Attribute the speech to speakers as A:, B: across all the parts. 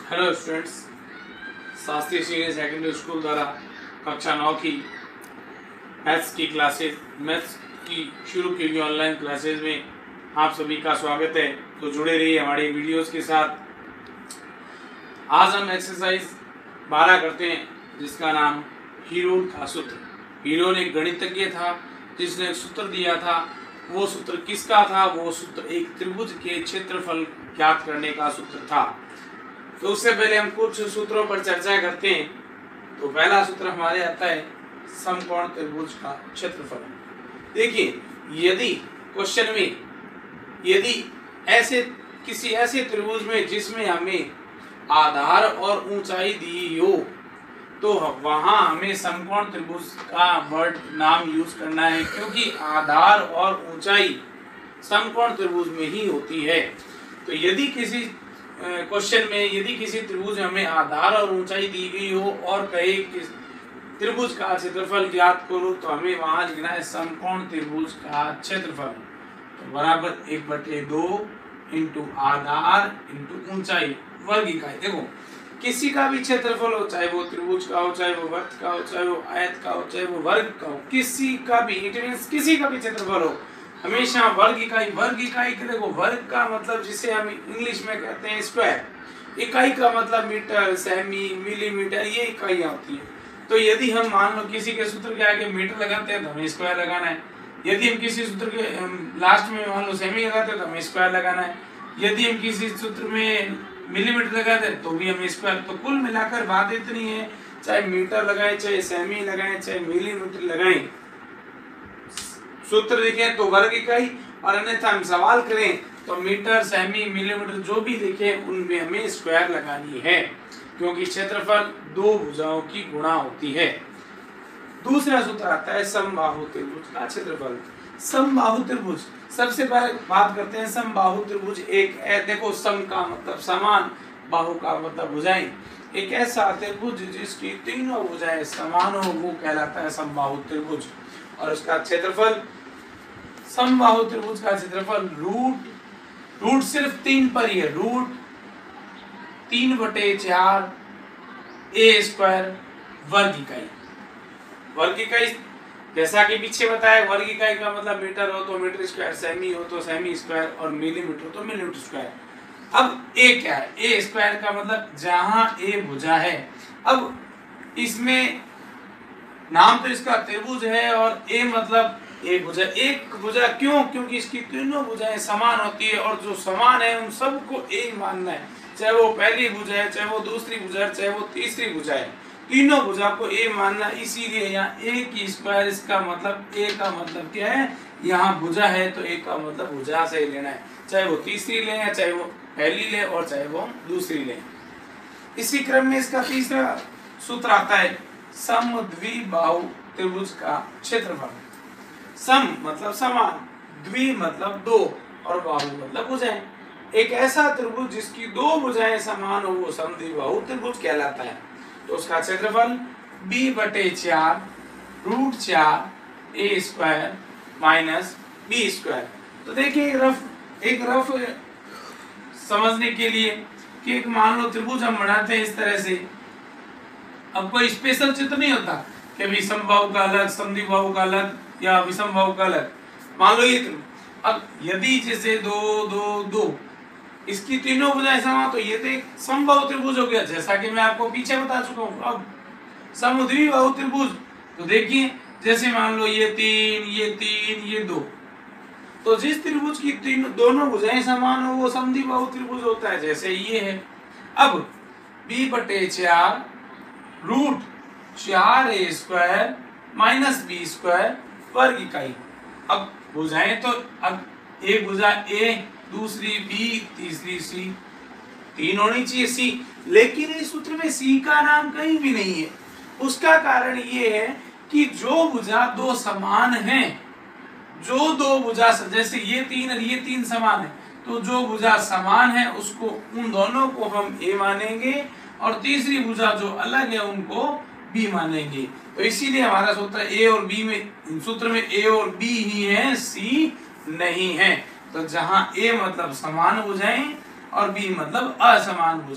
A: Hello students, Shastri senior secondary school द्वारा कक्षा 9 की मैथ्स की शुरू की गई ऑनलाइन क्लासेज में आप सभी का स्वागत है। तो जुड़े रहिए हमारी वीडियोस के साथ। आज हम एक्सरसाइज 12 करते हैं जिसका नाम हीरो का सूत्र। हीरो ने एक गणितज्ञ था जिसने एक सूत्र दिया था। वो सूत्र किसका था? वो सूत्र एक त्रिभुज के क्षेत्रफल ज्ञात करने का सूत्र था। तो उससे पहले हम कुछ सूत्रों पर चर्चा करते हैं। तो पहला सूत्र हमारे आता है समकोण त्रिभुज का क्षेत्रफल। देखिए, यदि क्वेश्चन में किसी ऐसे त्रिभुज में जिसमें हमें आधार और ऊंचाई दी हो तो वहां हमें समकोण त्रिभुज का वर्ड नाम यूज करना है, क्योंकि आधार और ऊंचाई समकोण त्रिभुज में ही होती है। तो यदि किसी क्वेश्चन में यदि किसी त्रिभुज में हमें आधार और ऊंचाई दी गई हो और कहे कि त्रिभुज का क्षेत्रफल ज्ञात करो, तो हमें वहां लिखना है समकोण त्रिभुज का क्षेत्रफल। तो बराबर 1/2 इंटू आधार इंटू ऊंचाई वर्ग इकाई। देखो, किसी का भी क्षेत्रफल हो, चाहे वो त्रिभुज का हो, चाहे वो वृत्त का हो, चाहे वो आयत का हो, चाहे वो वर्ग का हो, किसी का भी किसी का भी क्षेत्रफल हो, हमेशा वर्ग इकाई के देखो, वर्ग का मतलब जिसे हम इंग्लिश में कहते हैं स्क्वायर, इकाई का मतलब मीटर, सेमी, मिलीमीटर, ये इकाइयां होती है। तो यदि हम मान लो किसी के सूत्र के आगे मीटर लगाते हैं तो हमें स्क्वायर लगाना है। यदि हम किसी सूत्र के लास्ट में मान लो सेमी लगाते हैं तो हमें स्क्वायर लगाना है। यदि हम किसी सूत्र में मिलीमीटर लगाते हैं तो भी हमें स्क्वायर। तो कुल मिलाकर बात इतनी है, चाहे मीटर लगाए, चाहे सेमी लगाए, चाहे मिलीमीटर लगाए, सूत्र लिखें तो वर्ग इकाई, और अन्यथा हम सवाल करें तो मीटर, सेमी, मिलीमीटर जो भी लिखें उनमें हमें स्क्वायर लगानी है, क्योंकि क्षेत्रफल दो भुजाओं की गुणा होती है। दूसरा सूत्र आता है समबाहु त्रिभुज का क्षेत्रफल। समबाहु त्रिभुज, सबसे पहले बात करते हैं समबाहु त्रिभुज। देखो, सम का मतलब समान, बाहु का मतलब भुजाएं। एक ऐसा त्रिभुज जिसकी तीनों भुजाएं समान हो वो कहलाता है समबाहु त्रिभुज। और उसका क्षेत्रफल, समबाहु त्रिभुज का क्षेत्रफल रूट सिर्फ 3 पर ही है, रूट 3/4 a² वर्ग इकाई। वर्ग इकाई जैसा कि पीछे बताया, वर्ग इकाई का मतलब मीटर हो तो मीटर स्क्वायर, सेमी हो तो सेमी स्क्वायर, और मिलीमीटर हो तो मिलीमीटर स्क्वायर। अब a क्या है? a² का मतलब जहां a भुजा है। अब इसमें नाम तो इसका त्रिभुज है और a मतलब एक भुजा क्यों? क्योंकि इसकी तीनों भुजाएं समान होती है, और जो समान है उन सबको a मानना है, चाहे वो पहली भुजा है, चाहे वो दूसरी भुजा है, चाहे वो तीसरी भुजा है, तीनों भुजा को a मानना। इसीलिए यहाँ a की स्क्वायर, इसका मतलब a का मतलब क्या है? यहाँ भुजा है तो a का मतलब भुजा से लेना है, चाहे वो तीसरी ले या चाहे वो पहली ले और चाहे वो दूसरी ले। इसी क्रम में इसका तीसरा सूत्र आता है समद्विबाहु त्रिभुज का क्षेत्रफल। सम मतलब समान, द्वि मतलब दो, और बाहु मतलब भुजाएं। एक ऐसा त्रिभुज जिसकी दो भुजाएं समान हो वो समद्विबाहु त्रिभुज कहलाता है। तो उसका क्षेत्रफल b/4 √4 a² माइनस b²। तो देखिए, एक रफ समझने के लिए कि एक मान लो त्रिभुज हम बनाते हैं इस तरह से। अब कोई स्पेशल चित्र नहीं होता कि भी समबाहु का अलग, समद्विबाहु का अलग या विषमबाहु का अलग। मान लो ये त्रिभुज, अब यदि जैसे 2 2 2 इसकी तीनों भुजाएं समान, तो ये तो एक समबाहु त्रिभुज हो गया, जैसा कि मैं आपको पीछे बता चुका हूँ। अब समद्विबाहु त्रिभुज, तो देखिए जैसे मान लो ये 3 ये 2, तो जिस त्रिभुज की दोनों भुजाएं समान हो वो समद्विबाहु त्रिभुज होता है, जैसे ये है। अब b/4 √4 a² माइनस b² वर्ग इकाई। अब भुजाएं तो, अब एक भुजा a, दूसरी b, तीसरी c, 3 होनी चाहिए c, लेकिन इस सूत्र में c का नाम कहीं भी नहीं है। उसका कारण ये है कि जो भुजा दो समान हैं, जो दो भुजा, जैसे ये 3 और ये 3 समान है, तो जो भुजा समान है उसको, उन दोनों को हम a मानेंगे, और तीसरी भुजा जो अलग है उनको b मानेंगे। तो इसीलिए हमारा सूत्र a और b में, सूत्र में a और b ही है, c नहीं है। तो जहां a मतलब समान भुजाएं और b मतलब असमान भुजा,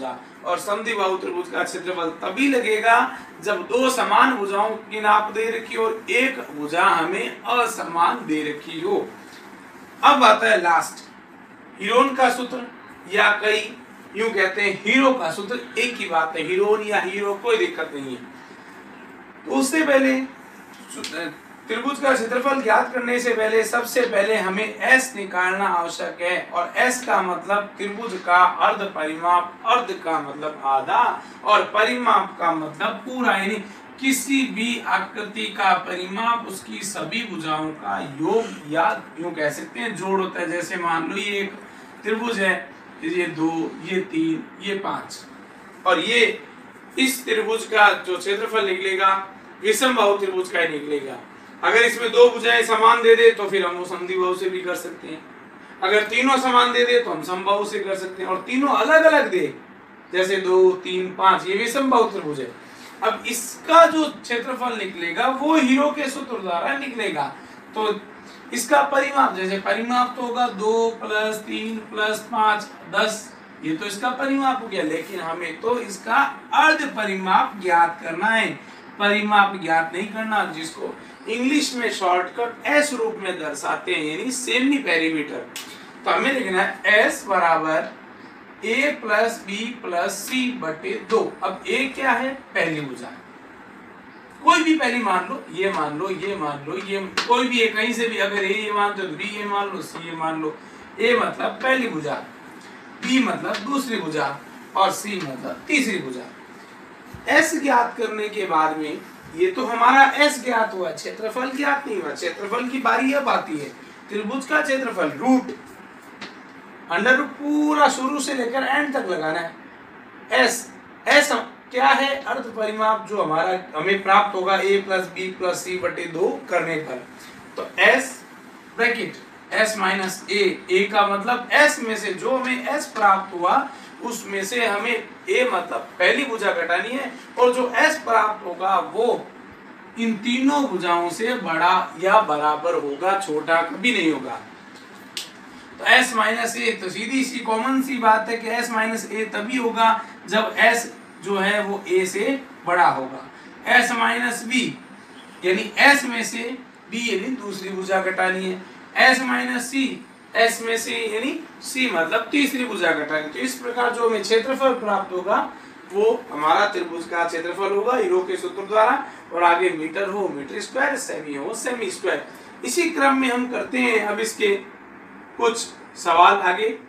A: और समद्विबाहु त्रिभुज का क्षेत्रफल तभी लगेगा जब दो समान भुजाओं की नाप दे रखी हो और एक भुजा हमें असमान दे रखी हो। अब आता है लास्ट, हीरोन का सूत्र, या कई यूं कहते हैं हीरो का सूत्र। एक ही बात है, हीरोन या हीरो कोई दिक्कत नहीं है। तो उससे पहले त्रिभुज का क्षेत्रफल ज्ञात करने से पहले सबसे पहले हमें S निकालना आवश्यक है, और S का मतलब त्रिभुज का अर्ध परिमाप, अर्ध का मतलब आधा और परिमाप का मतलब पूरा, यानी किसी भी आकृति का परिमाप उसकी सभी भुजाओं का योग या यूं कह सकते हैं जोड़ होता है। जैसे मान लो ये एक त्रिभुज है, ये 2, ये 3, ये 5, और ये इस त्रिभुज का जो क्षेत्रफल निकलेगा विषमबाहु त्रिभुज का ही निकलेगा। अगर इसमें दो भुजाएं समान दे दे तो फिर हम वो समद्विबाहु से भी कर सकते हैं, अगर तीनों समान दे दे तो हम समबाहु से कर सकते हैं, और तीनों अलग अलग दे जैसे 2, 3, 5 ये विषमबाहु त्रिभुज है। अब इसका जो क्षेत्रफल निकलेगा वो हीरो के सूत्र द्वारा निकलेगा। तो इसका परिमाप, जैसे परिमाप तो होगा 2 + 3 + 5 10, ये तो इसका परिमाप हो गया, लेकिन हमें तो इसका अर्ध परिमाप ज्ञात करना है, परिमाप ज्ञात नहीं करना, जिसको इंग्लिश में शॉर्टकट एस रूप में दर्शाते हैं, यानी सेमी पेरीमीटर। तो हमें लिखना है S बराबर A + B + C बटे 2। अब A क्या है? पहली भुजा, कोई भी पहली मान लो, ये मान लो, ये मान लो, ये कोई भी है, कहीं से भी, अगर A ये मान लो तो B ये मान लो, C ये मान लो। A मतलब पहली भुजा, B मतलब दूसरी भुजा और C मतलब तीसरी भुजा। S ज्ञात करने के बाद में ये तो हमारा S ज्ञात हुआ, क्षेत्रफल ज्ञात नहीं हुआ। क्षेत्रफल की बारी अब आती है, त्रिभुज का क्षेत्रफल रूट अंडर रूट पूरा शुरू से लेकर एंड तक लगाना है। S क्या है? अर्ध परिमाप जो हमारा हमें प्राप्त होगा A + B + C बटे 2 करने पर। तो S ब्रैकेट S - A का मतलब S में से जो हमें S प्राप्त हुआ उसमें से हमें A मतलब पहली भुजा घटानी है, और जो S प्राप्त होगा वो इन तीनों भुजाओं से बड़ा या बराबर होगा, छोटा कभी नहीं होगा। तो S - A, तो सीधी सी कॉमन सी बात है कि S - A तभी होगा जब S जो है वो A से बड़ा होगा। S - B यानी S में से B यानी दूसरी भुजा घटानी है। S - C, S में से यानी C मतलब तीसरी भुजा घटानी। तो इस प्रकार जो हमें क्षेत्रफल प्राप्त होगा वो हमारा त्रिभुज का क्षेत्रफल होगा हीरो के सूत्र द्वारा, और आगे मीटर हो मीटर स्क्वायर, सेमी हो सेमी स्क्वायर। इसी क्रम में हम करते हैं अब इसके कुछ सवाल आगे।